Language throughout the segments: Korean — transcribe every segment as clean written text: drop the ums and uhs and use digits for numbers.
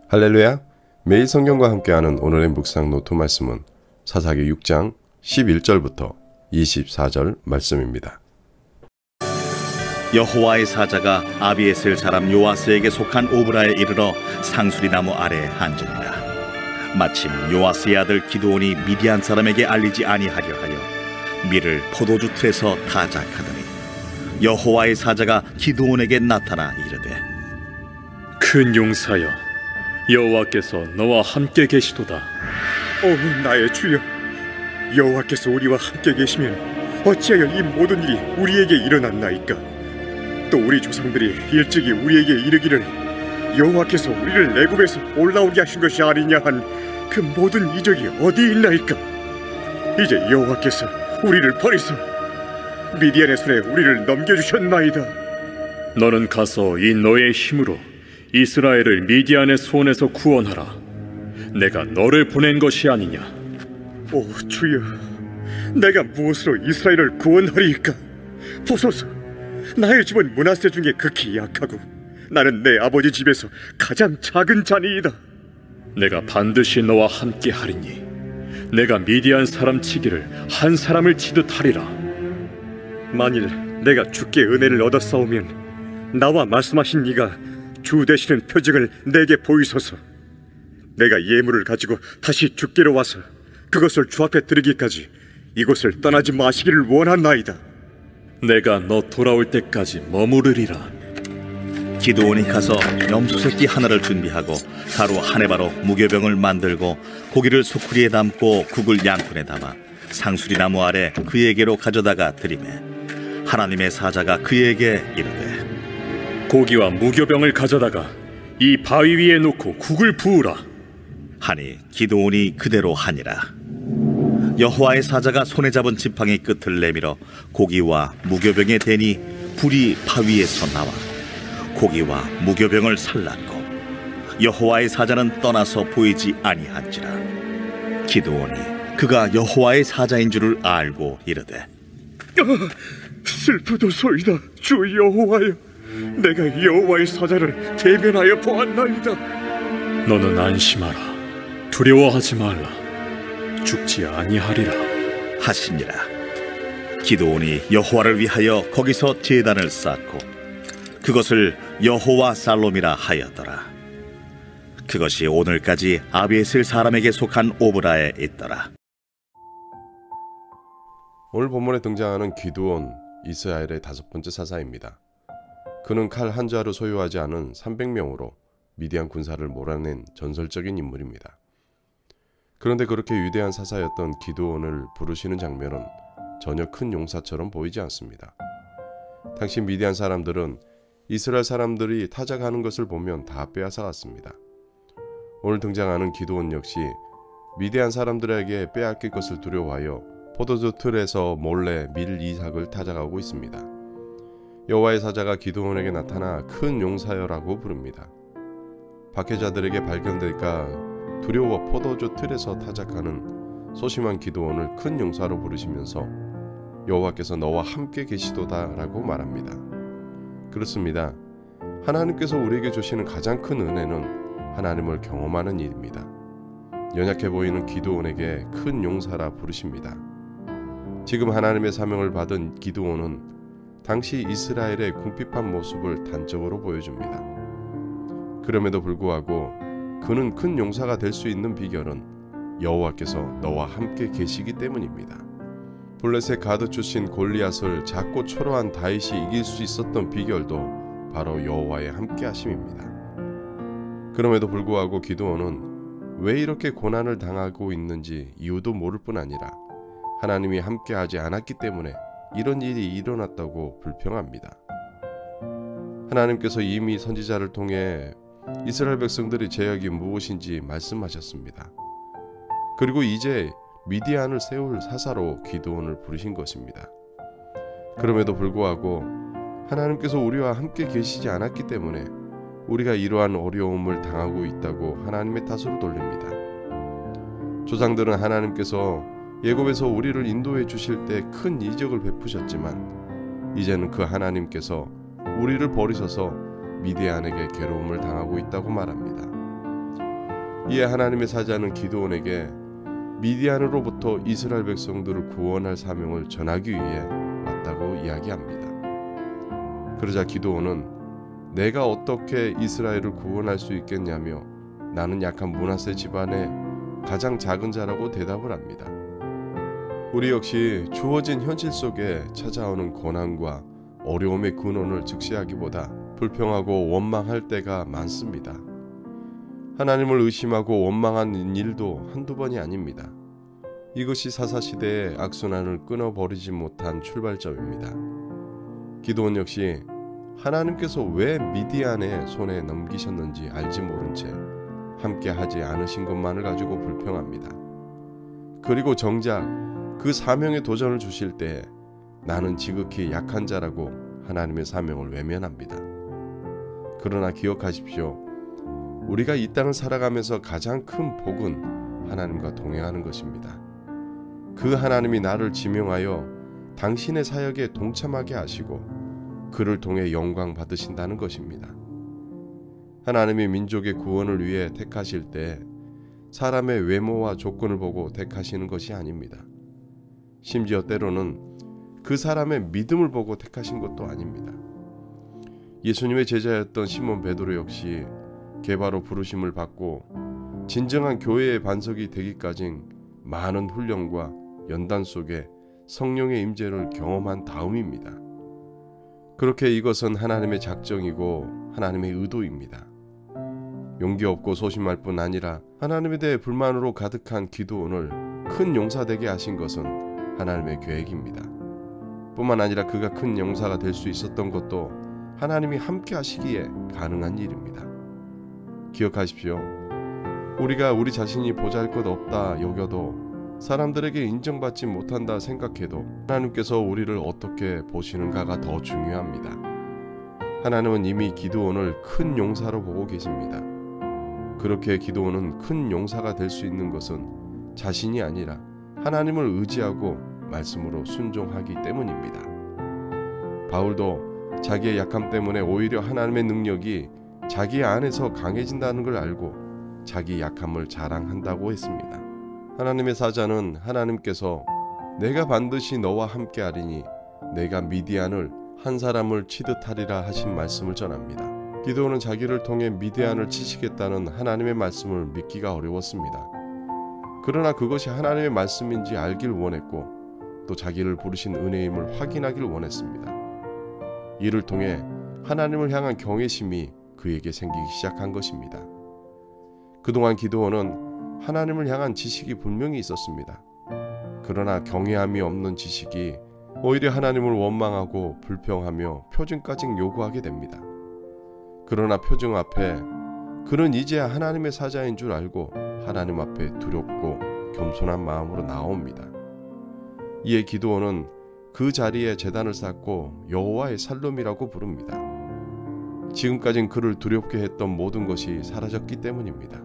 할렐루야! 매일 성경과 함께하는 오늘의 묵상 노트 말씀은 사사기 6장 11절부터 24절 말씀입니다. 여호와의 사자가 아비에셀 사람 요아스에게 속한 오브라에 이르러 상수리나무 아래에 앉으니라. 마침 요아스의 아들 기드온이 미디안 사람에게 알리지 아니하려 하여 밀을 포도주 틀에서 타작하더니 여호와의 사자가 기드온에게 나타나 이르되, 큰 용사여, 여호와께서 너와 함께 계시도다. 나의 주여, 여호와께서 우리와 함께 계시면 어찌하여 이 모든 일이 우리에게 일어났나이까? 또 우리 조상들이 일찍이 우리에게 이르기를 여호와께서 우리를 애굽에서 올라오게 하신 것이 아니냐 한 그 모든 이적이 어디 있나이까? 이제 여호와께서 우리를 버리사 미디안의 손에 우리를 넘겨주셨나이다. 너는 가서 이 너의 힘으로 이스라엘을 미디안의 손에서 구원하라. 내가 너를 보낸 것이 아니냐. 오 주여, 내가 무엇으로 이스라엘을 구원하리이까? 보소서, 나의 집은 므낫세 중에 극히 약하고 나는 내 아버지 집에서 가장 작은 자니이다. 내가 반드시 너와 함께 하리니 내가 미디안 사람 치기를 한 사람을 치듯 하리라. 만일 내가 주께 은혜를 얻었사오면 나와 말씀하신 이가 주 되시는 표징을 내게 보이소서. 내가 예물을 가지고 다시 주께로 와서 그것을 주 앞에 드리기까지 이곳을 떠나지 마시기를 원하나이다. 내가 너 돌아올 때까지 머무르리라. 기드온이 가서 염소 새끼 하나를 준비하고 가루 한 해바로 무교병을 만들고 고기를 소쿠리에 담고 국을 양푼에 담아 상수리나무 아래 그에게로 가져다가 드리매 하나님의 사자가 그에게 이르되, 고기와 무교병을 가져다가 이 바위 위에 놓고 국을 부으라 하니 기드온이 그대로 하니라. 여호와의 사자가 손에 잡은 지팡이 끝을 내밀어 고기와 무교병에 대니 불이 바위에서 나와 고기와 무교병을 살랐고 여호와의 사자는 떠나서 보이지 아니한지라. 기드온이 그가 여호와의 사자인 줄을 알고 이르되, 슬프도소이다 주 여호와여, 내가 여호와의 사자를 대면하여 보았나이다. 너는 안심하라. 두려워하지 말라. 죽지 아니하리라 하시니라. 기드온이 여호와를 위하여 거기서 제단을 쌓고 그것을 여호와 살롬이라 하였더라. 그것이 오늘까지 아비에셀 사람에게 속한 오브라에 있더라. 오늘 본문에 등장하는 기드온, 이스라엘의 다섯 번째 사사입니다. 그는 칼 한 자루 소유하지 않은 300명으로 미디안 군사를 몰아낸 전설적인 인물입니다. 그런데 그렇게 위대한 사사였던 기드온을 부르시는 장면은 전혀 큰 용사처럼 보이지 않습니다. 당시 미디안 사람들은 이스라엘 사람들이 타작하는 것을 보면 다 빼앗아갔습니다. 오늘 등장하는 기드온 역시 미디안 사람들에게 빼앗길 것을 두려워하여 포도주 틀에서 몰래 밀 이삭을 타작하고 있습니다. 여호와의 사자가 기드온에게 나타나 큰 용사여라고 부릅니다. 박해자들에게 발견될까 두려워 포도주 틀에서 타작하는 소심한 기드온을 큰 용사로 부르시면서 여호와께서 너와 함께 계시도다 라고 말합니다. 그렇습니다. 하나님께서 우리에게 주시는 가장 큰 은혜는 하나님을 경험하는 일입니다. 연약해 보이는 기드온에게 큰 용사라 부르십니다. 지금 하나님의 사명을 받은 기드온은 당시 이스라엘의 궁핍한 모습을 단적으로 보여줍니다. 그럼에도 불구하고 그는 큰 용사가 될 수 있는 비결은 여호와께서 너와 함께 계시기 때문입니다. 블레셋 가드 출신 골리앗을 작고 초라한 다윗이 이길 수 있었던 비결도 바로 여호와의 함께하심입니다. 그럼에도 불구하고 기드온은 왜 이렇게 고난을 당하고 있는지 이유도 모를 뿐 아니라 하나님이 함께하지 않았기 때문에 이런 일이 일어났다고 불평합니다. 하나님께서 이미 선지자를 통해 이스라엘 백성들의 죄악이 무엇인지 말씀하셨습니다. 그리고 이제 미디안을 세울 사사로 기드온을 부르신 것입니다. 그럼에도 불구하고 하나님께서 우리와 함께 계시지 않았기 때문에 우리가 이러한 어려움을 당하고 있다고 하나님의 탓으로 돌립니다. 조상들은 하나님께서 애굽에서 우리를 인도해 주실 때 큰 이적을 베푸셨지만 이제는 그 하나님께서 우리를 버리셔서 미디안에게 괴로움을 당하고 있다고 말합니다. 이에 하나님의 사자는 기드온에게 미디안으로부터 이스라엘 백성들을 구원할 사명을 전하기 위해 왔다고 이야기합니다. 그러자 기드온은 내가 어떻게 이스라엘을 구원할 수 있겠냐며 나는 약한 므낫세 집안의 가장 작은 자라고 대답을 합니다. 우리 역시 주어진 현실 속에 찾아오는 고난과 어려움의 근원을 직시하기보다 불평하고 원망할 때가 많습니다. 하나님을 의심하고 원망한 일도 한두 번이 아닙니다. 이것이 사사시대의 악순환을 끊어버리지 못한 출발점입니다. 기드온 역시 하나님께서 왜 미디안의 손에 넘기셨는지 알지 모른 채 함께 하지 않으신 것만을 가지고 불평합니다. 그리고 정작 그 사명의 도전을 주실 때 나는 지극히 약한 자라고 하나님의 사명을 외면합니다. 그러나 기억하십시오. 우리가 이 땅을 살아가면서 가장 큰 복은 하나님과 동행하는 것입니다. 그 하나님이 나를 지명하여 당신의 사역에 동참하게 하시고 그를 통해 영광 받으신다는 것입니다. 하나님이 민족의 구원을 위해 택하실 때 사람의 외모와 조건을 보고 택하시는 것이 아닙니다. 심지어 때로는 그 사람의 믿음을 보고 택하신 것도 아닙니다. 예수님의 제자였던 시몬 베드로 역시 개바로 부르심을 받고 진정한 교회의 반석이 되기까지 많은 훈련과 연단 속에 성령의 임재를 경험한 다음입니다. 그렇게 이것은 하나님의 작정이고 하나님의 의도입니다. 용기 없고 소심할 뿐 아니라 하나님에 대해 불만으로 가득한 기드온을 큰 용사 되게 하신 것은 하나님의 계획입니다. 뿐만 아니라 그가 큰 용사가 될 수 있었던 것도 하나님이 함께 하시기에 가능한 일입니다. 기억하십시오. 우리가 우리 자신이 보잘것없다 여겨도 사람들에게 인정받지 못한다 생각해도 하나님께서 우리를 어떻게 보시는가가 더 중요합니다. 하나님은 이미 기드온을 큰 용사로 보고 계십니다. 그렇게 기드온은 큰 용사가 될 수 있는 것은 자신이 아니라 하나님을 의지하고 말씀으로 순종하기 때문입니다. 바울도 자기의 약함 때문에 오히려 하나님의 능력이 자기 안에서 강해진다는 걸 알고 자기 약함을 자랑한다고 했습니다. 하나님의 사자는 하나님께서 내가 반드시 너와 함께 하리니 내가 미디안을 한 사람을 치듯 하리라 하신 말씀을 전합니다. 기드온은 자기를 통해 미디안을 치시겠다는 하나님의 말씀을 믿기가 어려웠습니다. 그러나 그것이 하나님의 말씀인지 알길 원했고 또 자기를 부르신 은혜임을 확인하길 원했습니다. 이를 통해 하나님을 향한 경외심이 그에게 생기기 시작한 것입니다. 그동안 기드온은 하나님을 향한 지식이 분명히 있었습니다. 그러나 경외함이 없는 지식이 오히려 하나님을 원망하고 불평하며 표징까지 요구하게 됩니다. 그러나 표징 앞에 그는 이제야 하나님의 사자인 줄 알고 하나님 앞에 두렵고 겸손한 마음으로 나옵니다. 이에 기드온은 그 자리에 제단을 쌓고 여호와의 살롬이라고 부릅니다. 지금까진 그를 두렵게 했던 모든 것이 사라졌기 때문입니다.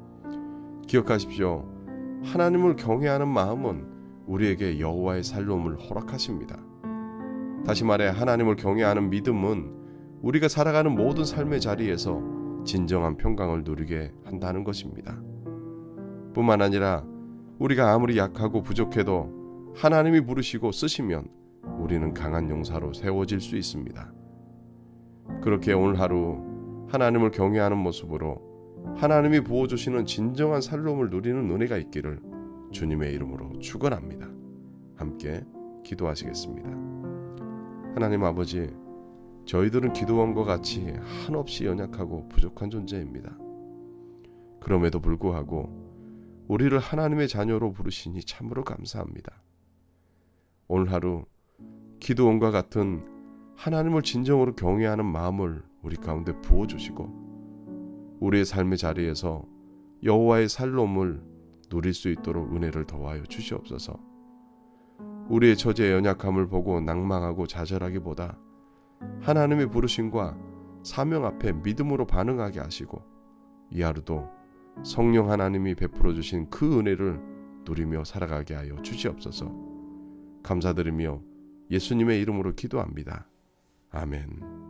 기억하십시오. 하나님을 경외하는 마음은 우리에게 여호와의 살롬을 허락하십니다. 다시 말해 하나님을 경외하는 믿음은 우리가 살아가는 모든 삶의 자리에서 진정한 평강을 누리게 한다는 것입니다. 뿐만 아니라 우리가 아무리 약하고 부족해도 하나님이 부르시고 쓰시면 우리는 강한 용사로 세워질 수 있습니다. 그렇게 오늘 하루 하나님을 경외하는 모습으로 하나님이 부어주시는 진정한 살롬을 누리는 은혜가 있기를 주님의 이름으로 축원합니다. 함께 기도하시겠습니다. 하나님 아버지, 저희들은 기드온과 같이 한없이 연약하고 부족한 존재입니다. 그럼에도 불구하고 우리를 하나님의 자녀로 부르시니 참으로 감사합니다. 오늘 하루 기드온과 같은 하나님을 진정으로 경외하는 마음을 우리 가운데 부어주시고 우리의 삶의 자리에서 여호와의 살롬을 누릴 수 있도록 은혜를 더하여 주시옵소서. 우리의 처지의 연약함을 보고 낭망하고 좌절하기보다 하나님의 부르심과 사명 앞에 믿음으로 반응하게 하시고 이 하루도 성령 하나님이 베풀어 주신 그 은혜를 누리며 살아가게 하여 주시옵소서. 감사드리며 예수님의 이름으로 기도합니다. 아멘.